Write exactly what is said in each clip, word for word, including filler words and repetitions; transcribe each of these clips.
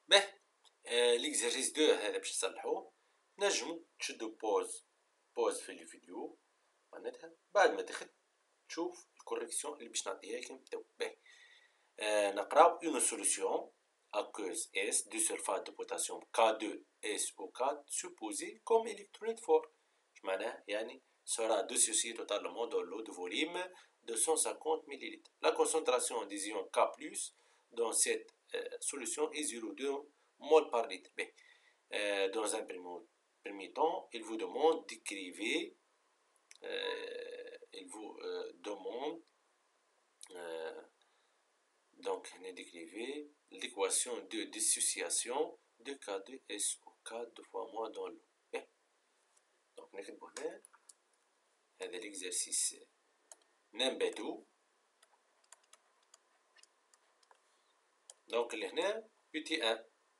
به ليكزارسيس دو هذا باش تصلحوه، نجمو تشدو بوز بوز في الفيديو معناتها بعد ما تاخد تشوف الكوريكسيون اللي باش نعطيها لكم تو. باهي آه نقراو اون سوليسيون aqueuse S du sulfate de potassium K deux S O quatre supposé comme électrolyte fort. اش معناها؟ يعني sera dissocié totalement dans l'eau de volume de cent cinquante millilitres. La concentration des ions K plus dans cette euh, solution est zéro virgule deux mol par litre. B. Euh, dans un premier temps, il vous demande d'écrire, euh, il vous euh, demande euh, donc d'écrire l'équation de dissociation de K deux S O quatre deux fois moins dans l'eau. B. Donc نكتبو هنا هذا l'exercice نمبر deux. donc اللي هنا petit un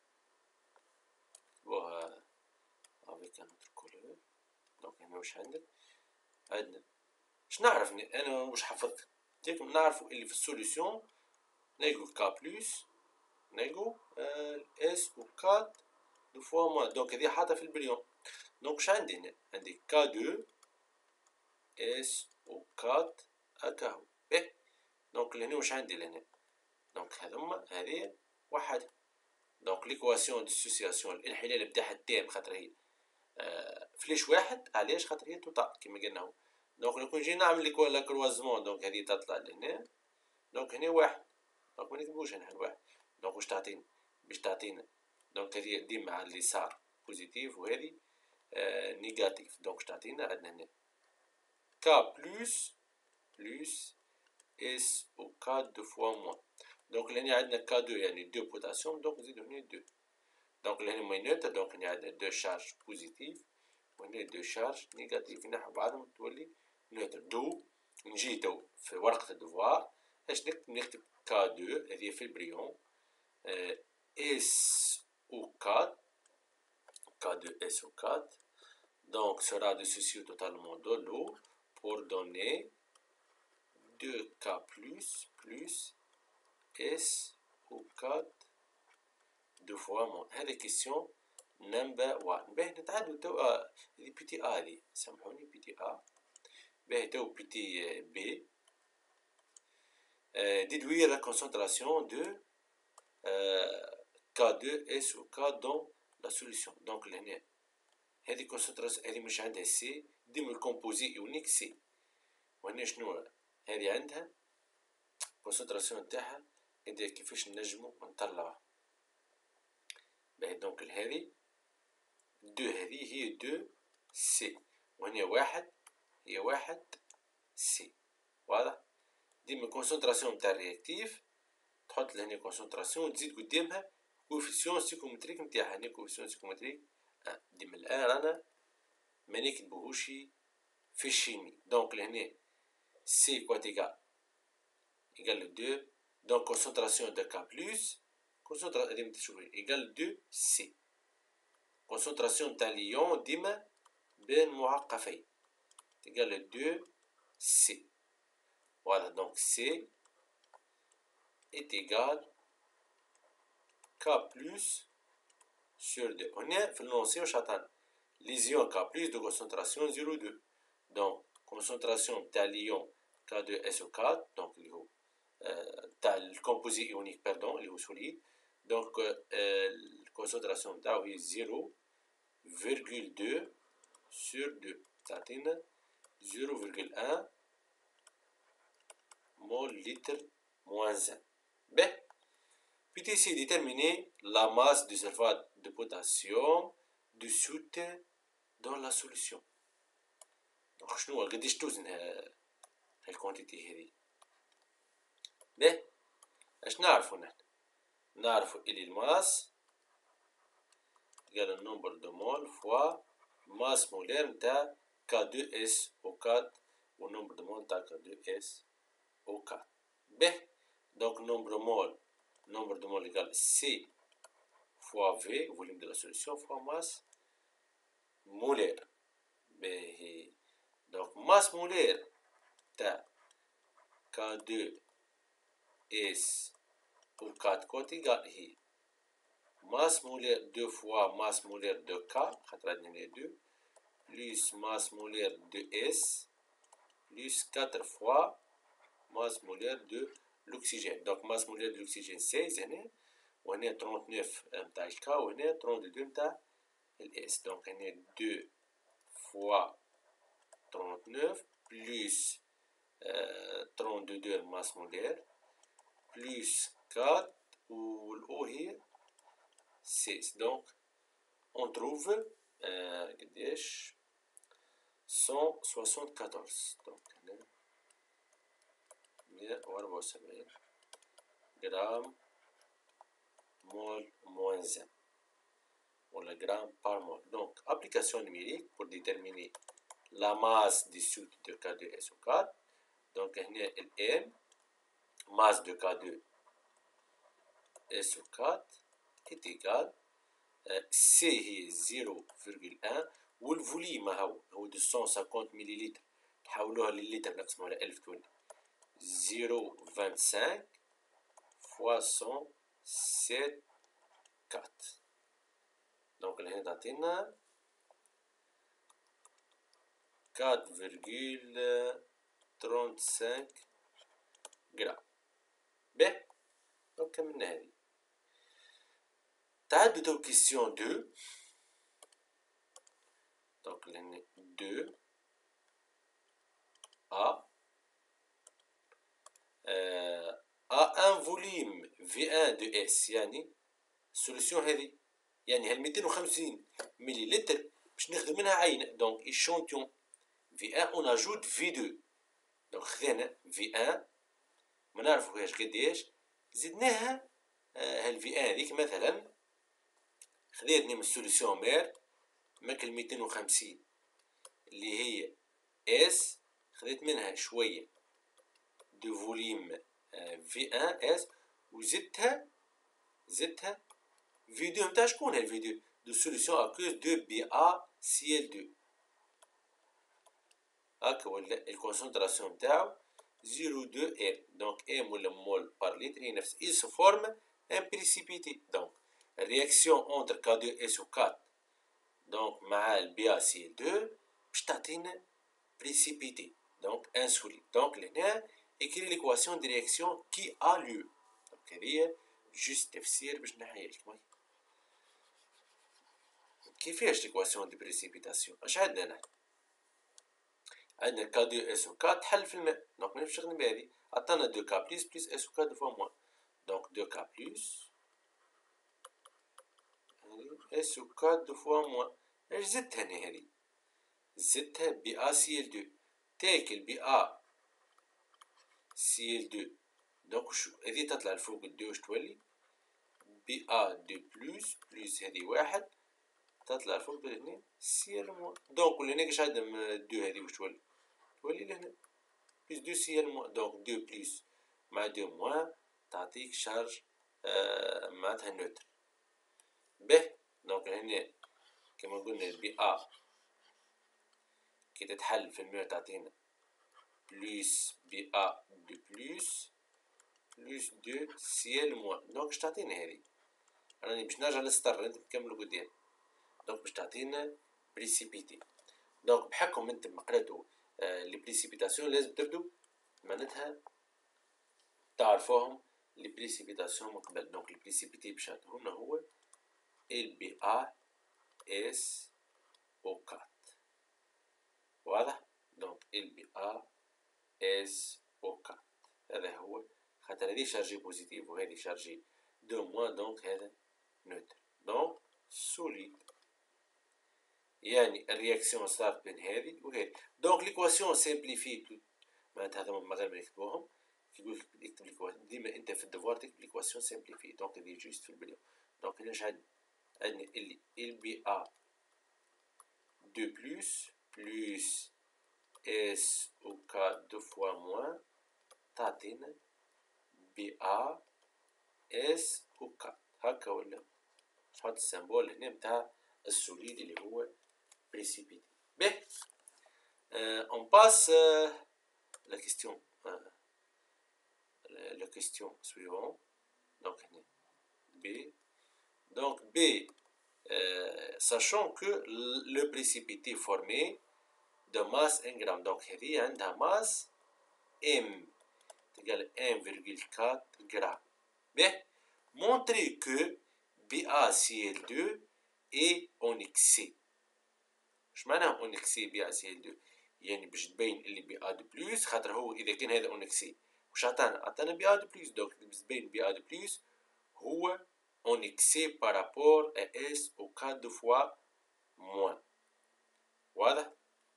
نكتبوها avec un autre couleur. donc هنا واش عندك؟ عندنا باش نعرف انا واش حفظت لكم نعرفوا اللي في السوليسيون نلقو كا بلس نلقو اس و quatre دو فوا موان. دونك هذه حاطه في البريون. دونك واش عندي هنا؟ عندي كا deux اس و quatre هكا هو. باهي دونك لهنا واش عندي لهنا؟ دونك هذوما هذه واحد. دونك ليكواسيون ديسوسياسيون الانحلال نتاعها التام خاطر هي آه فليش واحد. علاش؟ خاطر هي توتال كيما قلنا هو. دونك لو كون جي نعمل لا كروازمون دونك هذه تطلع لهنا. دونك هنا واحد. دونك ما نكتبوش هنا واحد. دونك واش تعطينا؟ باش تعطينا دونك هذه ديما على اليسار بوزيتيف وهذه آه نيجاتيف. دونك واش تعطينا؟ عندنا هنا كا بلس بلس اس او quatre دو فوا موان. دونك لهنا عندنا كا deux يعني دو بوتاسيوم. دونك نزيدو هنا دو. دونك لهنا ماينوتر. دونك هنا عندنا دو شارج بوزيتيف وهنا دو شارج نيجاتيف ينحو بعضهم تولي نوتر. دو نجي تو في ورقة الدوار اش نكتب؟ نكتب كا deux هذه في البريون آه اس او quatre كا deux اس او quatre donc sera dissocié totalement de l'eau pour donner deux K plus plus S او quatre deux fois moins. هذه كيسيون نمبر واحد. باهي نتعدو تو هذه بيتي ا هذه سامحوني بيتي ا. باهي تو بيتي بي déduire la concentration de euh, كا deux S او quatre dans la solution. donc لهنا هذه كونسنتراسيون هذه مش عندها سي ديما الكومبوزي يونيك سي. وهنا شنو هذه عندها كونسنتراسيون تاعها هذه كيفاش نجمو نطلعوها. باهي دونك هذه دو هذه هي دو سي وهنا واحد هي واحد سي. واضح؟ ديما كونسنتراسيون تاع الرياكتيف تحط لهنا كونسنتراسيون تزيد قدامها كوفيسيون سيكومتريك نتاعها. هنا كوفيسيون سيكومتريك أه. ديما الان رانا ما نكتبوهوش في الشيمي. دونك لهنا سي كواتيغا إيكال deux. donc concentration de K plus concentration égale deux C. concentration تاع ليون ديما بين معقفين égale deux C. voilà donc C est égal K plus sur deux. هنا في اللونسي واش عطانا؟ les ions K plus de concentration zéro virgule deux. donc concentration تاع ليون K deux S O quatre donc اللي هو تاع الكومبوزي يونيك باردون اللي هو سوليد. دونك الكونسنتراسيون تاعو هي zéro virgule deux sur deux تعطينا zéro virgule un mol litre moins un. باهي puis essayer de déterminer la masse du sulfate de potassium dissoute dans la solution. دونك شنو قداش توزن هالكونتيتي هذه؟ باهي اش نعرفو نحن؟ نعرفو إلي الماس يقال النمبر دو مول فوا ماس مولير نتاع كا deux اس او quatre والنمبر دو مول نتاع كا deux اس او quatre. باهي دونك نمبر مول نمبر دو مول يقال سي فوا في فوليوم دو لا سوليسيون فوا ماس مولير. باهي دونك ماس مولير تاع كا deux اس او quatre كوتيغال هي masse molaire deux fois masse molaire de K, les deux, plus masse molaire de S, plus quatre fois masse molaire de l'oxygène. Donc masse molaire de l'oxygène seize, on est à trente-neuf متاع K, on est à trente-deux متاع S. Donc on est deux fois trente-neuf plus euh, trente-deux masse molaire plus quatre ou l'eau est seize. Donc on trouve euh, cent soixante-quatorze. Donc grammes mol moins un ou le gramme par mol. Donc application numérique pour déterminer la masse dissoute de K deux S O quatre. Donc M, masse de K deux S O quatre est égal C هي zéro virgule un والفوليم هو هو deux cent cinquante millilitres تحولوها للتر نقسموها على ألف تولي zéro virgule vingt-cinq fois cent sept quatre. Donc هنا تعطينا quatre virgule trente-cinq جرام. باهي دونك كملنا هذه. تعدوا تو question deux. Donc là deux A euh, a un volume V un de S. يعني solution هذه يعني هال مئتين وخمسين مليلتر باش ناخذ منها عينة. donc échantillon V un on ajoute V deux. donc خذينا V un ما نعرفوهاش قداش زدناها هال V un هذيك مثلا خذيتني من السوليسيون مير ماكل مئتين وخمسين اللي هي S خذيت منها شوية دو فوليم في واحد اس وزدتها زدتها في deux نتاع شكون هالفي deux دو سوليسيون اكوز دو بي ا سي ال deux. هاكا ولا الكونسنتراسيون نتاعو zéro virgule deux ام. دونك ام ولا مول بار لتر هي نفس il se forme un précipité. donc réaction entre K deux S O quatre donc مع البي ا سي ال deux باش تعطينا précipité donc un solide. donc لهنا écrire l'équation de réaction qui a lieu. donc هذه juste تفسير باش نحيلك. كيفاش l'équation de précipitation؟ اش عندنا نحن؟ عندنا K deux S O quatre تحل في الماء. donc نمشي نخدم بهذه. عطانا deux K plus plus S O quatre deux fois moins. donc deux K plus S O quatre deux fois moins. اش زدتها هنا هذه؟ زدتها بي ا سي ال deux تاكل بي ا سي ال deux. دونك هذه تطلع لفوق الدو واش تولي؟ بي ا دو بلوس بلوس هذه واحد تطلع لفوق لهنا سي ال موان. دونك لهنا كاش عندنا دو هذه واش تولي؟ تولي لهنا بلوس دو سي ال موان. دونك دو بلوس مع دو موان تعطيك شارج آه معناتها نوتر. باهي دونك هنا كما قلنا البي ا كي تتحل في الماء تعطينا بلوس بي ا دو بلوس بلوس دو سي ال موان. دونك باش تعطينا هذه راني باش نرجع للسطر انت نكملو قدام. دونك باش تعطينا بريسيبيتي. دونك بحكم انتم قراتو آه لي بريسيبيتاسيون لازم تبدو معناتها تعرفوهم لي بريسيبيتاسيون من قبل. دونك لي بريسيبيتي باش عطيهولنا هو ال بي ا اس او أربعة. واضح؟ دونك ال بي ا اس او أربعة هذا هو خاطر هذه شارجي بوزيتيف وهذه شارجي دو موان. دونك هذا نوتر. دونك سوليد يعني الرياكسيون صارت بين هذه وهذه. دونك ليكواسيون سامبليفي معناتها هذا ما غير ما يكتبوهم يقول لك اكتب ليكواسيون ديما انت في الدفوار تكتب ليكواسيون سامبليفي. دونك هذه جوست في البداية. دونك هنا اش عندنا؟ عندنا اللي ال بي ا دو بلوس بلوس اس او quatre دو فوا موان تعطينا بي ا اس او quatre. هكا ولا نحط السمبول هنا نتاع السوليد اللي هو بريسيبيتي. باهي اون باس لا كيستيون لا كيستيون سويفون. دونك هنا بي Donc B, euh, sachant que le précipité formé de masse un gramme. Donc هذه عندها masse M égale un virgule quatre grammes. Bien, montrer que BaCl deux est en excès. اش معناها اون اكسي بي ا سي ال deux؟ يعني باش تبين اللي بي ا دو بلس، خاطر هو اذا كان هذا اون اكسي واش عطانا؟ عطانا بي ا دو بلس. دونك باش تبين بي ا دو بلس هو اون اكسي بارابور ا اس او quatre دو فوا موان. واضح؟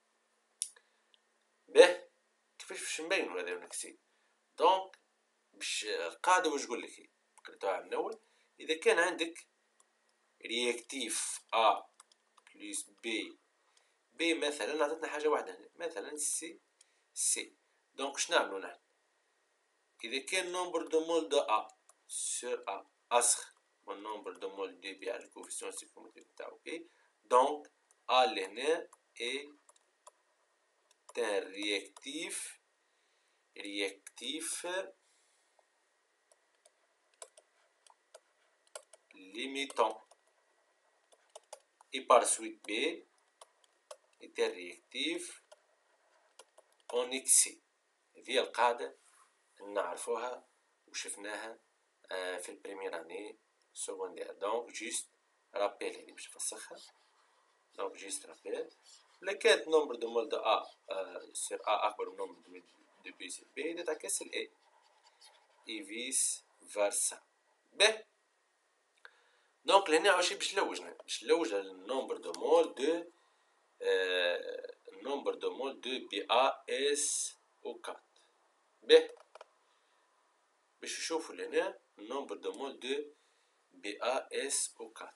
باهي كيفاش باش نبينو هذا اون اكسي؟ دونك باش القاعدة واش تقول لك؟ قريتوها من اول. اذا كان عندك رياكتيف ا بلس بي، بي مثلا عطتنا حاجة واحدة هنا مثلا سي سي. دونك اش نعملو نحن؟ إذا كان نومبر دو مول دو أ سور أ أصغر من نومبر دو مول دو بي على الكوفيسيون سيكوموتيف نتاعو أوكي، دونك أ لهنا إي تان رياكتيف رياكتيف ليميتون إي بار سويت بي إي تان رياكتيف أون إكسي. هذه القاعدة نعرفوها وشفناها في البريمير اني سكوندير. دونك جيست رابيل هذه باش نفسخها. دونك جيست رابيل إلا كانت نومبر دو مول دو ا سير ا اكبر من نومبر دو بي سير بي تتعكس الاي اي فيس فارسا. به دونك لهنا عاوشي باش نلوجنا باش نلوج النومبر دو مول دو النومبر دو مول دو بي ا اس او أربعة. به باش نشوفو لهنا النومبر دو مول دو بي ا اس او أربعة.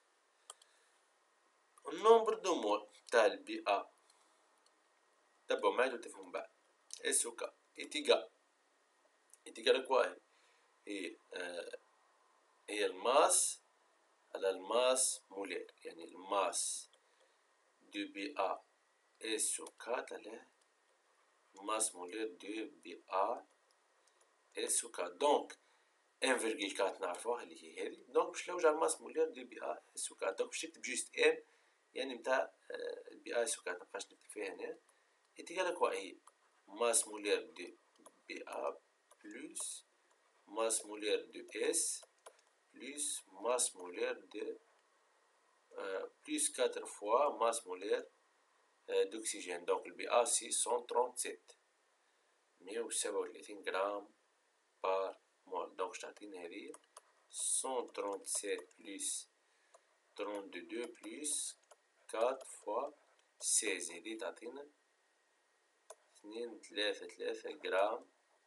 النومبر دو مول تاع البي ا تبعوا معايا وتفهموا بعد. اس او أربعة اتيغال اتيغال كوا؟ هي آه هي الماس على الماس مولير، يعني الماس دو بي ا اس او أربعة على الماس مولير دو بي ا اس او أربعة. دونك واحد فاصلة أربعة نعرفوها اللي هي هذه. دونك باش نلوج على الماس مولير دو بي ا اس او أربعة. دونك باش نكتب جوست ام يعني نتاع البي ا اس او أربعة، مبقاش نكتب فيها هنا. اتيغال كوا؟ هي masse molaire de B A plus masse molaire de S plus masse molaire de euh, plus quatre fois masse molaire euh, d'oxygène. Donc le B A c'est cent trente-sept مية وسبعة وثلاثين جرام par mol. Donc تعطينا هذه cent trente-sept plus trente-deux plus quatre fois seize. هذه تعطينا اثنين ثلاثة ثلاثة جرام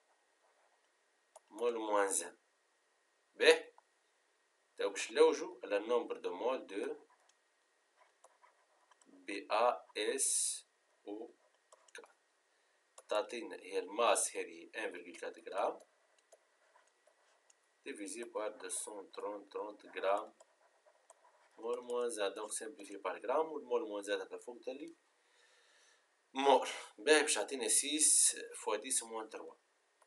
مول موان زان. به تو باش نلوجو على النومبر دو مول دو بي ا اس او أربعة. تعطينا هي الماس هذه واحد فاصلة أربعة جرام ديفيزي بار مئتين وثلاثين جرام مول موان زان. دونك سامبليفي بار جرام والمول موان زان هذا فوق تالي مول. باهي باش تعطينا ستة فوا عشرة موان ثلاثة.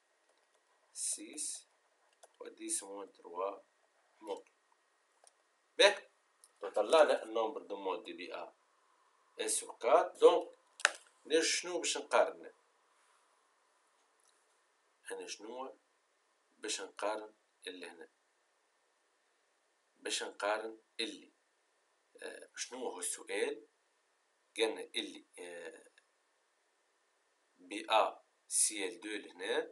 ستة فوا عشرة موان ثلاثة مول. باهي طلعنا النومبر دو مول دي بي ا اس او أربعة. دونك ندير شنو باش نقارن؟ انا شنو باش نقارن اللي هنا؟ باش نقارن اللي آه شنو هو السؤال؟ قالنا اللي آه بي ا سي ال deux لهنا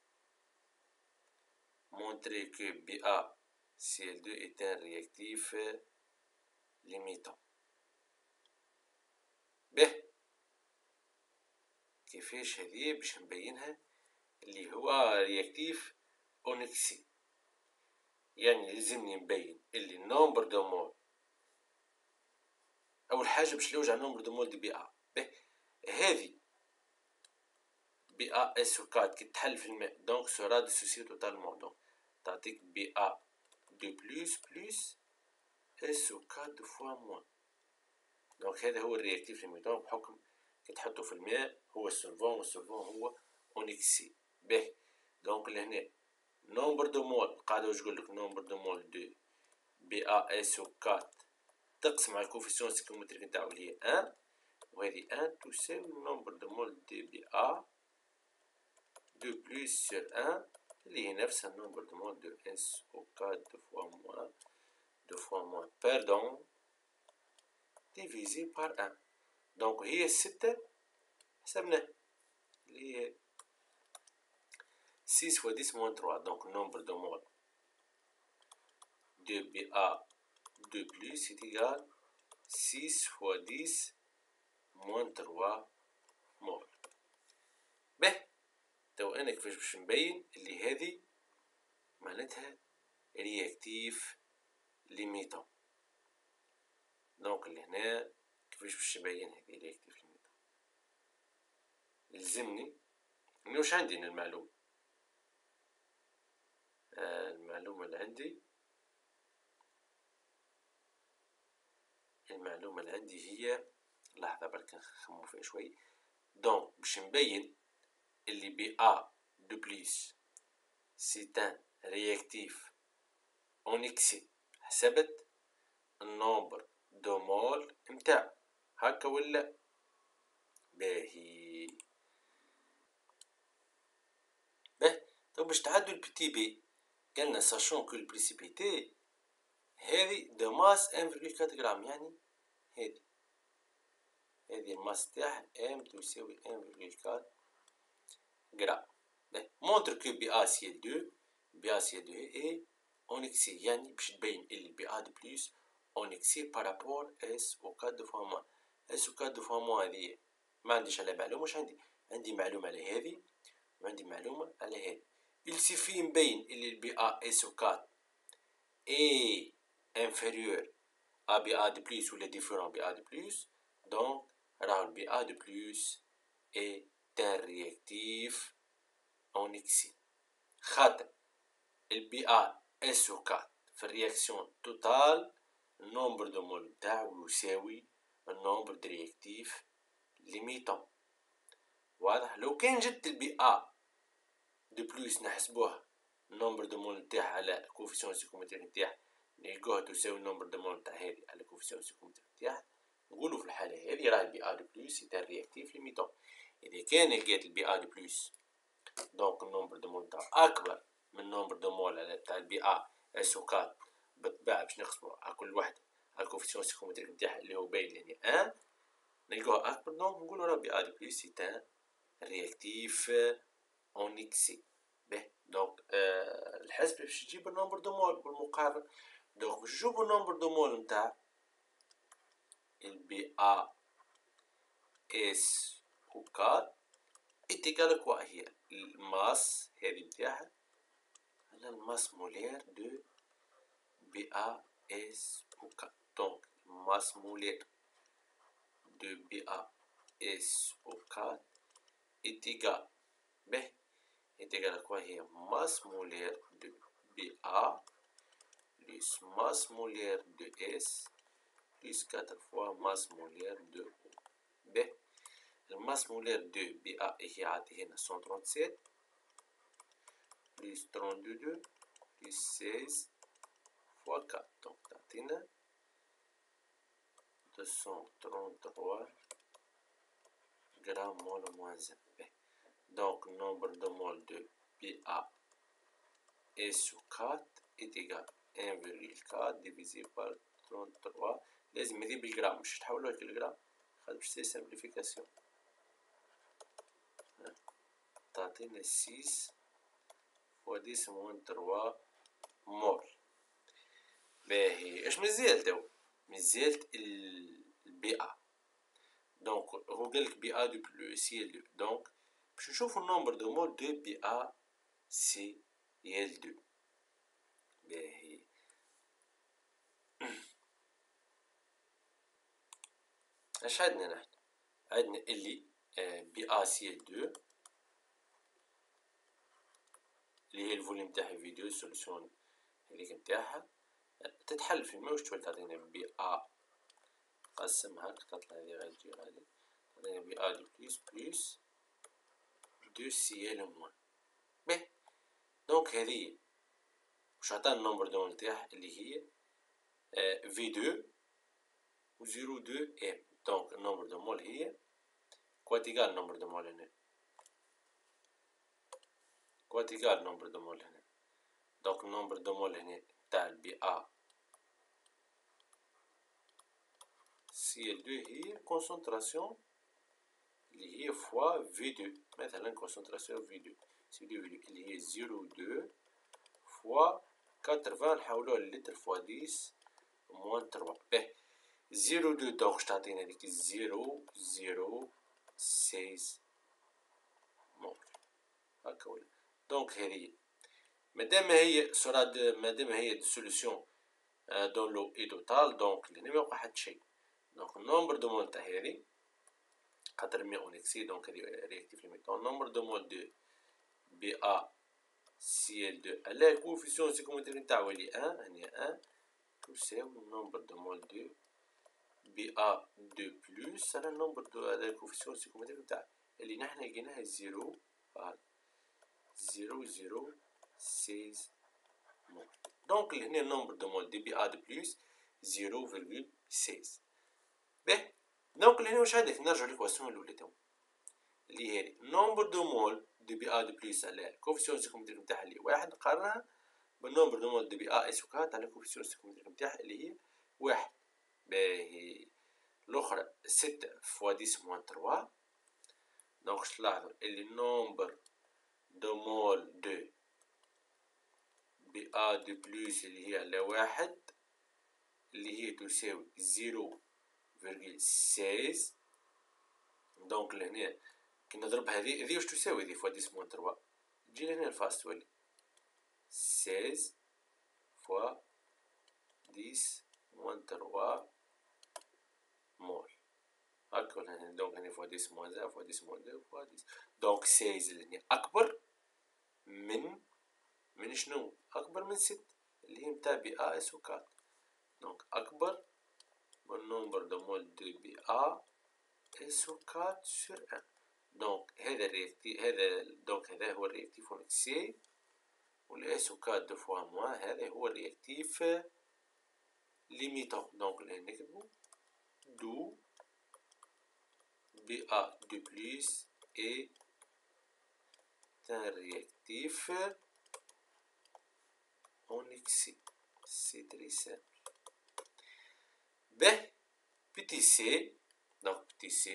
montrer que بي ا سي ال deux est un réactif limitant. به كيفاش هذه باش نبينها؟ اللي هو رياكتيف اونكسي، يعني لازمني نبين اللي النومبر دو مول اول حاجه باش نلوج على النومبر دو مول دي بي ا. به هذه بي ا اس او أربعة كي تحل في الماء دونك سورا ديسوسي توتالمون. دونك تعطيك بي ا دو بلس بلس اس او أربعة دو فوا موان. دونك هذا هو الرياكتيف ليميتون بحكم كي تحطو في الماء هو السولفون والسولفون هو اونكسي. به دونك لهنا نومبر دو مول القاعده واش تقول لك؟ نومبر دو مول دو بي ا اس او أربعة تقسم على الكوفيسيون سيكومتريك نتاعو اللي هي واحد، وهذه واحد تساوي النومبر دو مول دي بي ا دو بلس سور واحد اللي هي نفسها النومبر دو مول دو اس او أربعة دو فوا موان دو فوا موان باردون ديفيزي بار واحد. دونك هي الستة حسبناها اللي هي ستة fois dix moins trois. Donc le nombre de moles de B A deux plus est égal six fois dix moins trois مول. به تو انا كيفاش باش نبين اللي هذه معناتها رياكتيف ليميتون. دونك لهنا كيفاش باش نبين هذه رياكتيف ليميتون؟ يلزمني اني واش عندي من المعلومة. آه المعلومة اللي عندي المعلومة اللي عندي هي لحظة برك نخمو فيها شوي. دونك باش نبين اللي بي ا دو بليس سي ان رياكتيف اون اكسي حسبت النومبر دو مول نتاعو هكا ولا؟ باهي باهي تو باش تعدو البيتي بي قالنا ساشون كو البريسيبيتي هذه دو ماس واحد فاصلة أربعة غرام، يعني هذه هذه الماس تاعها ام تساوي واحد فاصلة أربعة غرام. مونتر كو بي ا سي دو بي ا سي دو اي اون اكسي، يعني باش تبين اللي بي ا دو بلس اون اكسي بارابور اس او أربعة دو فوا موان. اس او أربعة دو فوا موان هذه ما عنديش على معلومة، واش عندي؟ عندي معلومة على هذه وعندي معلومة على هذه. السيفي نبين اللي البي ا اس او أربعة اي inférieur à بي ا دو بلس ولا différent بي ا دو بلس. دونك راهو البي ا دو بلس اي تان رياكتيف اون اكسي، خاطر البي ا اس او أربعة في الرياكسيون توتال النومبر دو مول نتاعو يساوي النومبر دو رياكتيف ليميتون. واضح؟ لو كان جبت البي ا دو بلس نحسبوها النومبر دو مول نتاعها على الكوفيسيون سيكومتريك نتاعها نلقوها تساوي النومبر دو مول نتاع هذه على الكوفيسيون سيكومتريك نتاعها، نقولوا في الحالة هذه راه البي ا دو بلس سي ان رياكتيف ليميتون. إذا كان لقيت البي ا دو بلس دونك النومبر دو مول نتاعو أكبر من النومبر دو مول على تاع البي ا اس او أربعة بالطبيعة باش نقسمو على كل واحدة على الكوفيسيون سيكومتريك نتاعها اللي هو باين يعني واحد، نلقوها أكبر دونك نقولوا راه بي ا دو بلس سي ان رياكتيف اون اكسي. باهي دونك آه الحسب باش تجيب النومبر دو مول والمقارنة. دونك باش نشوفو النومبر دو مول نتاع البي ا اس او أربعة إتيكال كوا هي الماس هذه نتاعها على الماس مولير دو بي ا اس او أربعة. دونك الماس مولير دو بي ا اس او أربعة إتيكال به إتيكال كوا هي ماس مولير دو بي ا plus masse molaire de S plus quatre fois masse molaire de O. B. La masse molaire de B A هي عطيه هنا cent trente-sept plus trente-deux plus seize fois quatre. Donc تعطينا deux cent trente-trois grammes mol moins un. B. Donc nombre de mol de B A S sur quatre est égal un virgule quatre divisé par trente-trois. لازم هذه بالجرام مش تحولوها للجرام خاطر باش تصير سامبليفيكاسيون. تعطينا ستة فوا دix موان ثلاثة مول. باهي اش مازال تو؟ مازالت البي ا. دونك هو قالك بي ا دو بلس ال دو. دونك باش نشوفو النومبر دو مول دو بي ا سي ال دو. باهي اش عندنا نحن؟ عندنا اللي بي ا سي ال دو اللي هي الفوليوم تاع الفيديو السوليسيون هذيك نتاعها تتحل في الماء. واش تولي تعطينا بي ا قسمها تطلع هذه غير تجي غادي تعطينا بي ا دو بلس بلس دو سي ال موان. باهي دونك هذه واش عطانا النومبر دو نتاعها اللي هي في deux و زيرو دو ام. دونك النمبر دو مول هي كواتيغال النمبر دو مول هنا، كواتيغال النمبر دو مول هنا. دونك النمبر دو مول هنا تاع البي ا سي ال دو هي كونسنتراسيون اللي هي فوا في دو، مثلا كونسنتراسيون في دو سي دو في دو اللي هي زيرو دو فوا ثمانين نحولوها للتر فوا عشرة موان ثلاثة. باهي زيرو دو دونك تعطينا هذيك زيرو زيرو ستة مول هكا ولا. دونك هذه مادام هي سرعة مادام هي دو سوليسيون دون لو اي توتال، دونك لهنا ما يوقع حتى شيء. دونك النومبر دو مول تاع هذه خاطر مي اون اكسي، دونك هذه رياكتيف ليميتون. النومبر دو مول دو بي ا سي ال دو على الكوفيسيون سيكومتري نتاعو اللي ان هني ان تساوي النومبر دو مول دو بي ا دو بلوس على النومبر دو على الكوفيسيون سيكومتري نتاعو اللي نحنا لقيناها زيرو زيرو زيرو ستة مول. دونك لهنا النومبر دو مول دي بي ا دو بلوس زيرو فيرغول ستة. باهي دونك لهنا واش عندك؟ نرجعو ليكواسيون الاولى تو اللي هي النومبر دو مول دو بي ا دو بلوس على الكوفيسيون سيكومتري نتاعها اللي واحد نقارنها بالنومبر دو مول دو بي ا اس وكات على الكوفيسيون سيكومتري نتاعها اللي هي واحد. باهي الاخرى ستة فوا عشرة موان ثلاثة. دونك واش تلاحظو اللي النومبر دو مول دو بي ا دو بلوس اللي هي على واحد اللي هي تساوي زيرو فيرغول ستة. دونك لهنا كي نضرب هذه هذه واش تساوي هذه فوا عشرة موان ثلاثة تجي لهنا الفاس تولي ستة فوا عشرة موان ثلاثة مول هاكا هنا. دونك هنا فوا عشرة موان واحد فوا عشرة موان اثنين فوا عشرة. دونك ستة اللي أكبر من من شنو؟ أكبر من ستة اللي هي نتاع بي ا اس وكات. دونك أكبر من نومبر دو مول دو بي ا اس وكات سور ان. دونك هذا الرياكتيف هذا دونك هذا هو الرياكتيف اون اكسي والاس وكات دو فوا موان هذا هو الرياكتيف ليميتون. دونك هنا نكتبو دو بي ا دو بلس اي un réactif en excès. C'est très simple. B, petit c, donc petit c.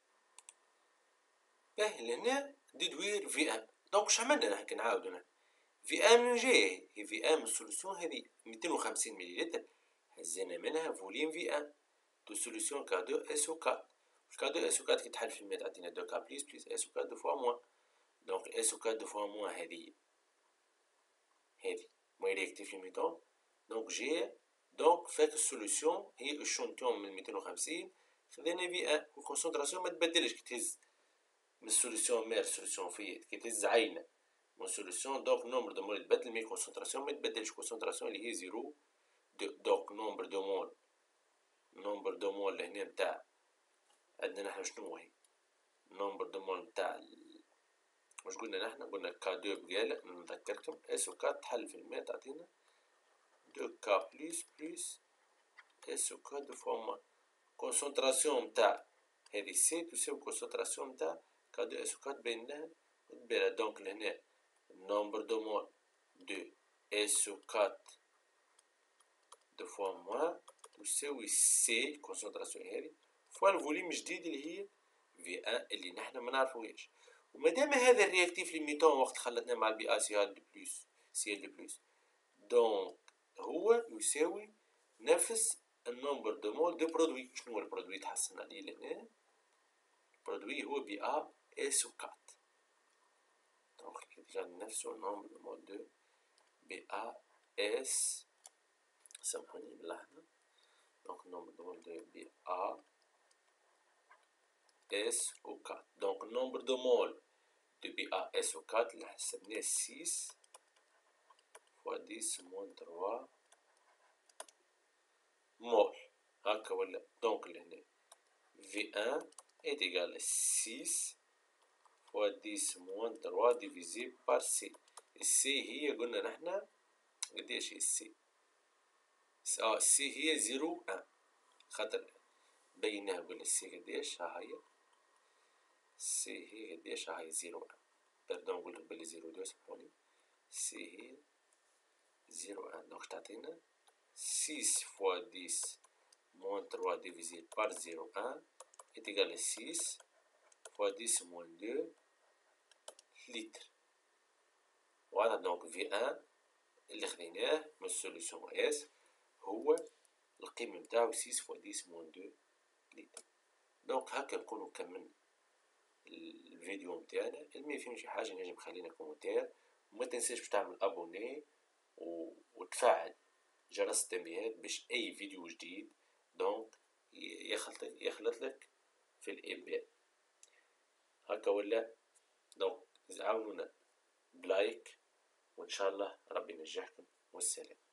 B, لهنا ديدوير في ان. دونك واش عملنا راح نعاودو هنا في ان من جاي هي في ان من السوليسيون هذه مئتين وخمسين مليلتر هزينا منها فوليم في ان دو سوليسيون كا دو اس او كات. كا دو اس او كات كي تحل في المية تعطينا دو كا بليس بليس اس او كات دو فوا موان. دونك اس او كات دو فوا موان هذه هذه موي رياكتيف ليميتون. دونك جي دونك فات السوليسيون هي اشونتيون من مئتين وخمسين خذينا في ان والكونسنتراسيون ما تبدلش كي تهز من السوليسيون مير سوليسيون فيات كي تهز عينه من سوليسيون. دونك نومبر دو مول يتبدل مي كونسنتراسيون ما تبدلش. كونسنتراسيون اللي هي زيرو. دونك نومبر دو مول نومبر دو مول لهنا نتاع عندنا نحنا شنو هي نومبر دو مول نتاع واش قلنا نحنا؟ قلنا كا دو بقال نذكركم اس او كات تحل في المية تعطينا دو كا بليس بليس اس او كات دو فوا موان. كونسنتراسيون نتاع هذه سي تساوي كونسنتراسيون نتاع كا دو اس او كات بينها وتبيرها. دونك لهنا نومبر دو مول دو اس او كات دو فوا موان تساوي سي كونسنتراسيون هذه فوا الفوليم جديد اللي هي في ان اللي نحنا ما نعرفوهاش. ومادام هذا الرياكتيف ليميتون وقت خلطناه مع البي ا سي ال دو بلس سي ال دو بلس دونك هو يساوي نفس النومبر دو مول دو برودوي. شنو هو البرودوي تحسن عليه لهنا؟ البرودوي هو بي ا اس او كات. دونك ديجا نفس النومبر دو مول دو بي ا اس سامحوني باللحظة. دونك النومبر دو مول دو بي ا اس او كات. دونك النومبر دو مول دو بي ا اس او كات اللي حسبناه ستة فوا عشرة موان ثلاثة مول هاكا ولا. دونك لهنا في ان est égal à ستة فوا عشرة موان ثلاثة ديفيزي بار سي. السي هي قلنا نحنا قداش هي السي؟ اه سي هي زيرو ان، خاطر بيناها بلي سي قداش، ها هي سي هي قداش، ها هي زيرو ان، باردون نقولك بلي زيرو دو سامحوني، سي هي زيرو ان، دونك تعطينا six fois dix moins trois divisé par zéro virgule un est égal à six fois dix moins deux litres. Voilà, donc في واحد اللي خذيناه من السوليسيون اس هو القيمة متاعو six fois dix moins deux litres. دونك هكا نكونو كملنا الفيديو متاعنا. اللي ميفهمش شي حاجة نجم خلينا كومنتير، وما تنساش باش تعمل ابوني و... وتفعل جرس التنبيهات باش اي فيديو جديد دونك يخلطلك يخلطلك في الانباء. هكا ولا دونك عاونونا بلايك، وان شاء الله ربي ينجحكم، والسلام.